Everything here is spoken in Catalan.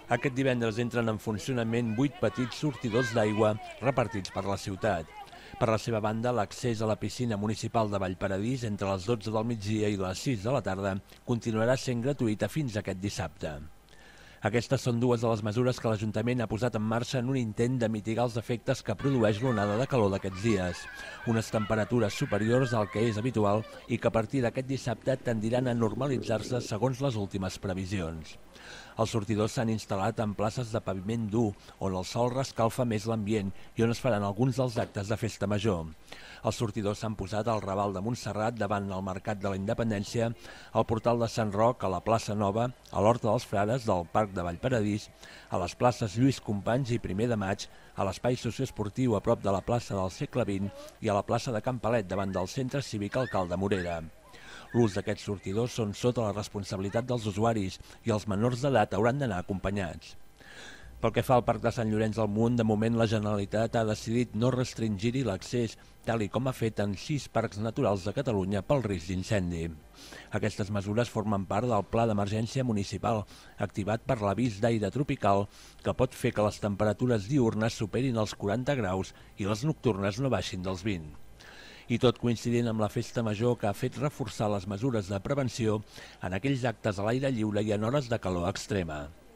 Aquest divendres entren en funcionament 8 petits sortidors d'aigua repartits per la ciutat. Per la seva banda, l'accés a la piscina municipal de Vallparadís entre les 12 del migdia i les 6 de la tarda continuarà sent gratuïta fins aquest dissabte. Aquestes són dues de les mesures que l'Ajuntament ha posat en marxa en un intent de mitigar els efectes que produeix l'onada de calor d'aquests dies. Unes temperatures superiors al que és habitual i que a partir d'aquest dissabte tendiran a normalitzar-se segons les últimes previsions. Els sortidors s'han instal·lat en places de paviment dur, on el sol rescalfa més l'ambient i on es faran alguns dels actes de festa major. Els sortidors s'han posat al Raval de Montserrat, davant el Mercat de la Independència, al Portal de Sant Roc, a la Plaça Nova, a l'Horta dels Frares del Parc de Vallparadís, a les places Lluís Companys i 1er de Maig, a l'espai socioesportiu a prop de la plaça del Segle XX i a la plaça de Can Palet davant del Centre Cívic Alcalde Morera. L'ús d'aquests sortidors són sota la responsabilitat dels usuaris i els menors d'edat hauran d'anar acompanyats. Pel que fa al Parc de Sant Llorenç del Munt, de moment la Generalitat ha decidit no restringir-hi l'accés, tal i com ha fet en 6 parcs naturals de Catalunya pel risc d'incendi. Aquestes mesures formen part del Pla d'Emergència Municipal, activat per l'avís d'aire tropical, que pot fer que les temperatures diürnes superin els 40 graus i les nocturnes no baixin dels 20. I tot coincidint amb la festa major que ha fet reforçar les mesures de prevenció en aquells actes a l'aire lliure i en hores de calor extrema.